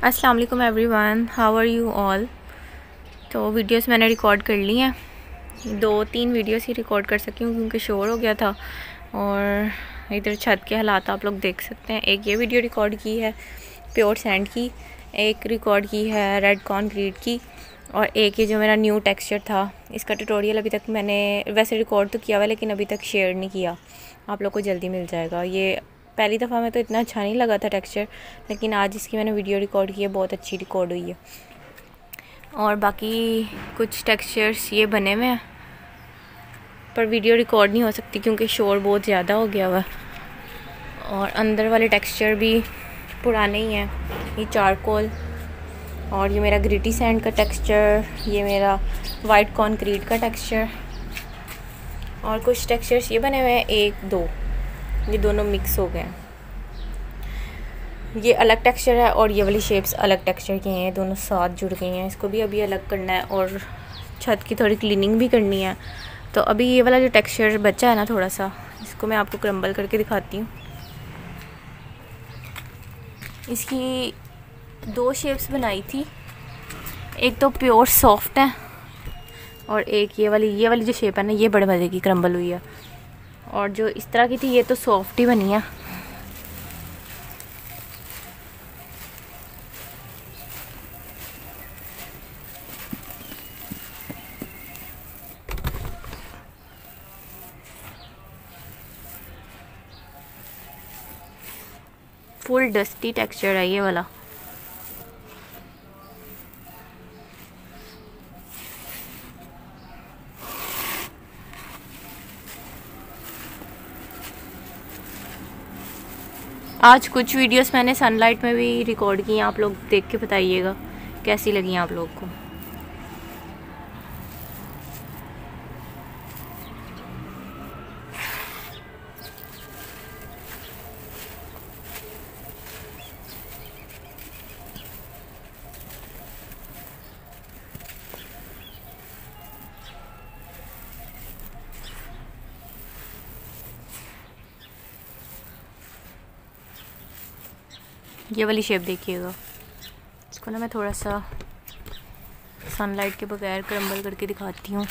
अस्सलाम वालेकुम everyone, how are you all. तो वीडियोस मैंने रिकॉर्ड कर ली हैं, 2-3 वीडियोस ही रिकॉर्ड कर सकी हूँ क्योंकि शोर हो गया था। और इधर छत के हालात आप लोग देख सकते हैं। एक ये वीडियो रिकॉर्ड की है प्योर सैंड की, एक रिकॉर्ड की है रेड कॉन्क्रीट की, और एक ये जो मेरा न्यू टेक्सचर था। इसका ट्यूटोरियल अभी तक मैंने वैसे रिकॉर्ड तो किया हुआ लेकिन अभी तक शेयर नहीं किया, आप लोग को जल्दी मिल जाएगा। ये पहली दफ़ा में तो इतना अच्छा नहीं लगा था टेक्सचर, लेकिन आज इसकी मैंने वीडियो रिकॉर्ड की है, बहुत अच्छी रिकॉर्ड हुई है। और बाकी कुछ टेक्सचर्स ये बने हुए हैं पर वीडियो रिकॉर्ड नहीं हो सकती क्योंकि शोर बहुत ज़्यादा हो गया हुआ। और अंदर वाले टेक्सचर भी पुराने ही हैं, ये चारकोल, और ये मेरा ग्रिटी सैंड का टेक्सचर, ये मेरा वाइट कॉन्क्रीट का टेक्सचर, और कुछ टेक्सचर्स ये बने हुए हैं 1-2, ये दोनों मिक्स हो गए हैं। ये अलग टेक्सचर है और ये वाली शेप्स अलग टेक्सचर की हैं, दोनों साथ जुड़ गई हैं। इसको भी अभी अलग करना है और छत की थोड़ी क्लीनिंग भी करनी है। तो अभी ये वाला जो टेक्सचर बचा है ना थोड़ा सा, इसको मैं आपको क्रम्बल करके दिखाती हूँ। इसकी 2 शेप्स बनाई थी, एक तो प्योर सॉफ्ट है और एक ये वाली जो शेप है ना, ये बड़े मज़े की क्रम्बल हुई है। और जो इस तरह की थी ये तो सॉफ्ट ही बनी है। फुल डस्टी टेक्सचर है ये वाला। आज कुछ वीडियोस मैंने सनलाइट में भी रिकॉर्ड की हैं, आप लोग देख के बताइएगा कैसी लगी आप लोग को। ये वाली शेप देखिएगा, इसको ना मैं थोड़ा सा सनलाइट के बगैर क्रम्बल करके दिखाती हूँ।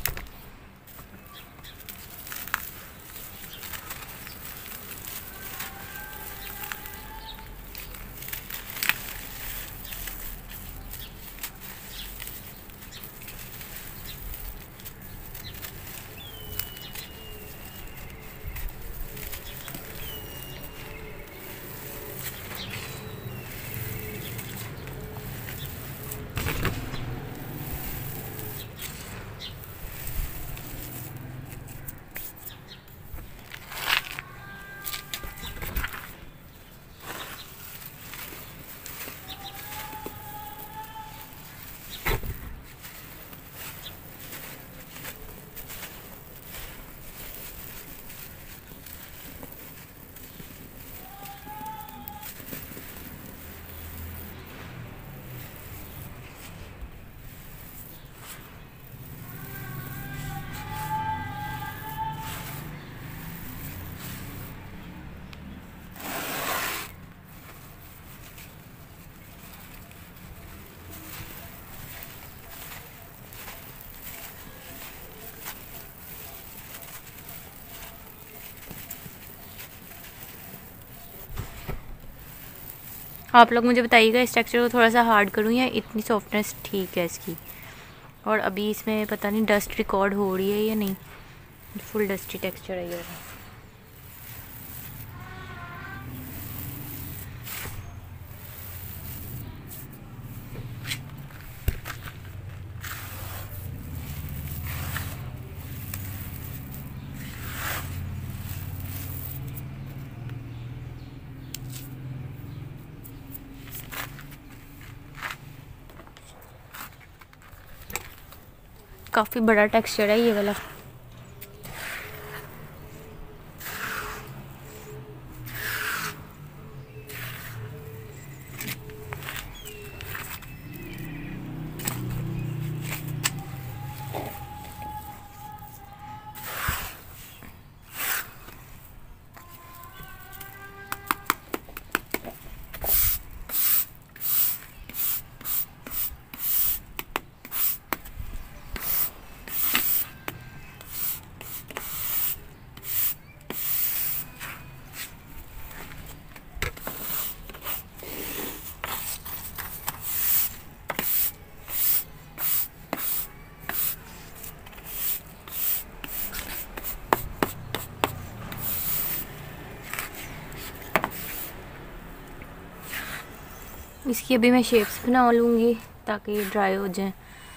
आप लोग मुझे बताइएगा इस टेक्सचर को थोड़ा सा हार्ड करूँ या इतनी सॉफ्टनेस ठीक है इसकी। और अभी इसमें पता नहीं डस्ट रिकॉर्ड हो रही है या नहीं, फुल डस्टी टेक्सचर है ये। काफ़ी बड़ा टेक्सचर है ये वाला। इसकी अभी मैं शेप्स बना लूँगी ताकि ये ड्राई हो जाए।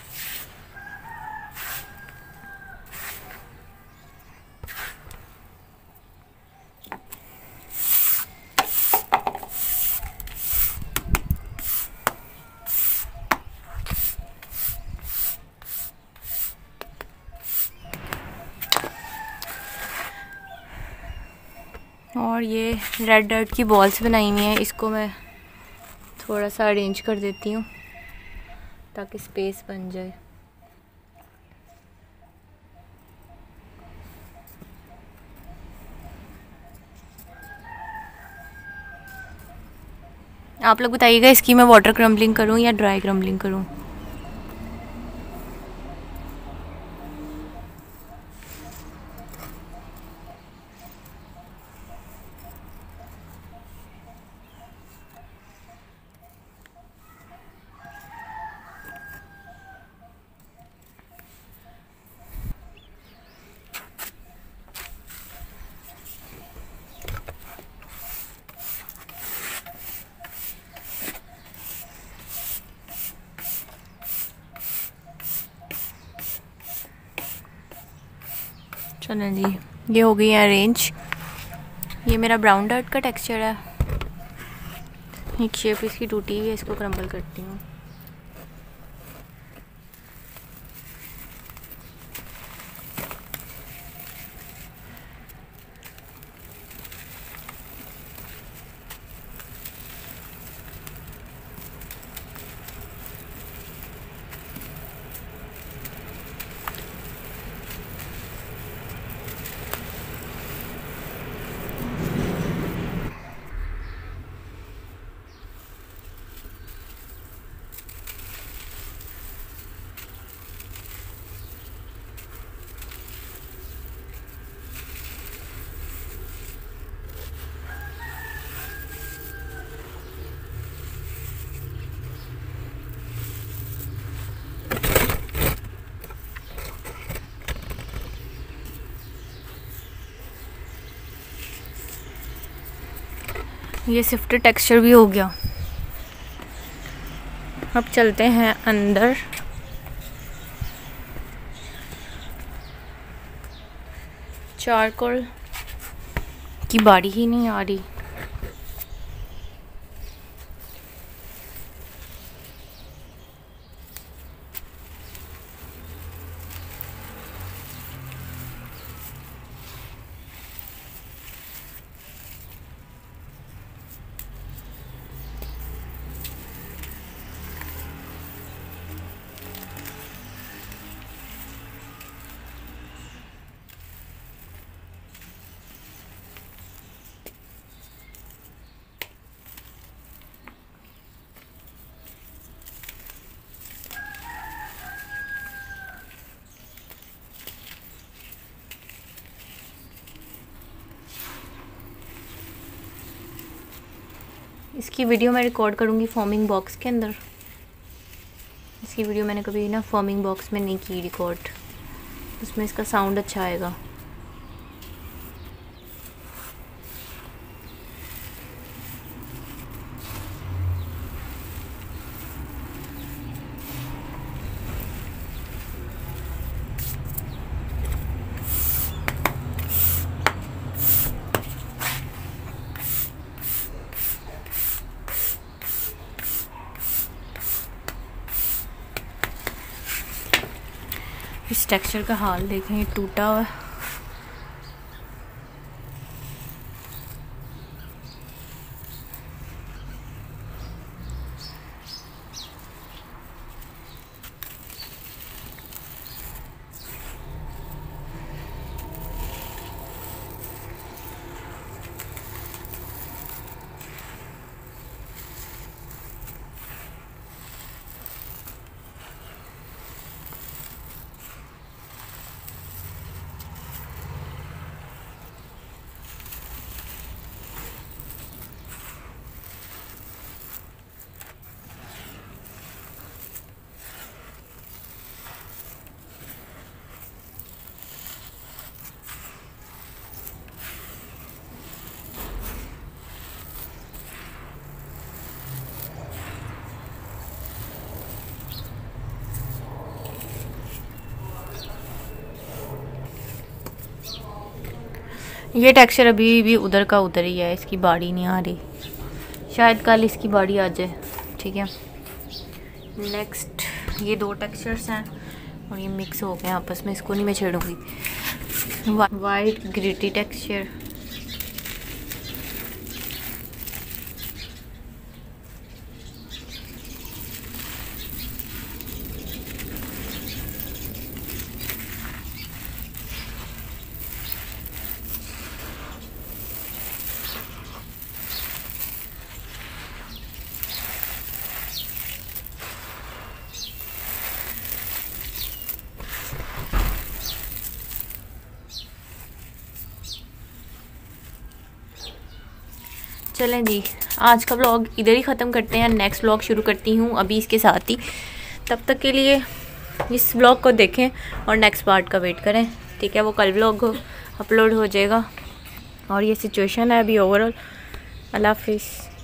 और ये रेड डर्ट की बॉल्स बनाई हुई हैं, इसको मैं थोड़ा सा अरेंज कर देती हूँ ताकि स्पेस बन जाए। आप लोग बताइएगा इसकी मैं वाटर क्रम्बलिंग करूँ या ड्राई क्रम्बलिंग करूँ। चलो जी, ये हो गई है अरेंज। ये मेरा ब्राउन डर्ट का टेक्सचर है। एक शेप इसकी टूटी हुई है, इसको क्रम्बल करती हूँ। ये सिफ्टेड टेक्सचर भी हो गया। अब चलते हैं अंदर। चारकोल की बारी ही नहीं आ रही। इसकी वीडियो मैं रिकॉर्ड करूँगी फॉर्मिंग बॉक्स के अंदर। इसकी वीडियो मैंने कभी ना फॉर्मिंग बॉक्स में नहीं की रिकॉर्ड, उसमें इसका साउंड अच्छा आएगा। इस टेक्सचर का हाल देखें, ये टूटा हुआ है। ये टेक्सचर अभी भी उधर का उधर ही है, इसकी बाड़ी नहीं आ रही, शायद कल इसकी बाड़ी आ जाए। ठीक है, नेक्स्ट ये 2 टेक्सचर्स हैं और ये मिक्स हो गए आपस में, इसको नहीं मैं छेड़ूंगी। वाइट ग्रिटी टेक्सचर, चलें जी, आज का व्लॉग इधर ही ख़त्म करते हैं, नेक्स्ट व्लॉग शुरू करती हूँ अभी इसके साथ ही। तब तक के लिए इस व्लॉग को देखें और नेक्स्ट पार्ट का वेट करें। ठीक है, वो कल व्लॉग अपलोड हो जाएगा। और ये सिचुएशन है अभी ओवरऑल। अल्लाह हाफिज़।